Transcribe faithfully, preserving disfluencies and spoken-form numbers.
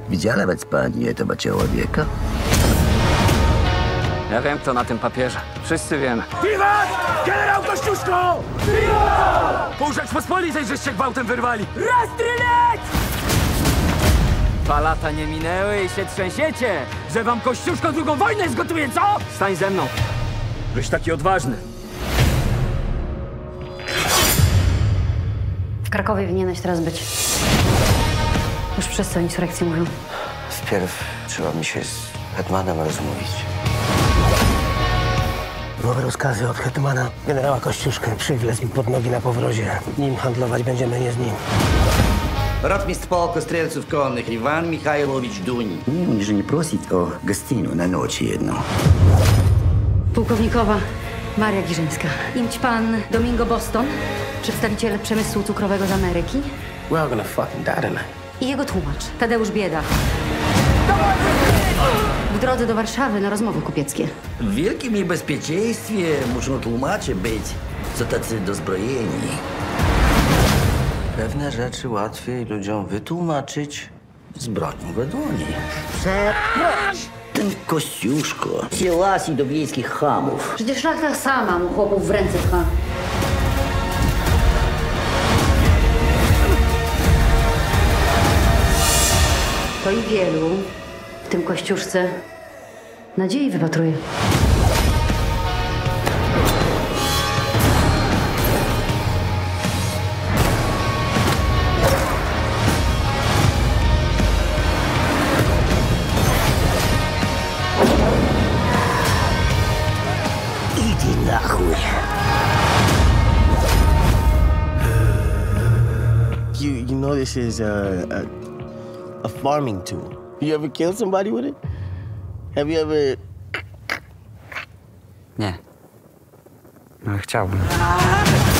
Widziała w Hiszpanii этого человека? Ja wiem, kto na tym papierze. Wszyscy wiemy. Wiwat! Generał Kościuszko! Wiwat! Pół Rzeczpospolitej żeście gwałtem wyrwali! Rastrylec! Dwa lata nie minęły i się trzęsiecie, że wam Kościuszko drugą wojnę zgotuje, co? Stań ze mną. Byś taki odważny. W Krakowie powinieneś teraz być. Już wszyscy o insurekcji mówią. Wpierw trzeba mi się z hetmanem rozmówić. Nowe rozkazy od hetmana generała Kościuszkę. Przywlec mi pod nogi na powrozie. Nim handlować będziemy, nie z nim. Rotmistrz полка стрельцев конных Иван Михайлович Дунь. Nie mój, że nie prosić o gostinu na noc jedną. Pułkownikowa Maria Giżyńska. Imć pan Domingo Boston, przedstawiciel przemysłu cukrowego z Ameryki. We're all gonna fucking die tonight. I jego tłumacz, Tadeusz Bieda. W drodze do Warszawy na rozmowy kupieckie. W wielkim niebezpieczeństwie muszą tłumacze być, co tacy dozbrojeni. Pewne rzeczy łatwiej ludziom wytłumaczyć z bronią w dłoni. Ten Kościuszko się lasi do wiejskich chamów. Przecież szlachta sama mu chłopów w ręce pcha. To i wielu, w tym Kościuszce, nadziei wypatruje. Idź na chuj. You, you know this is a, a, a farming tool. You ever killed somebody with it? Have you ever... Nie. Ale chciałbym.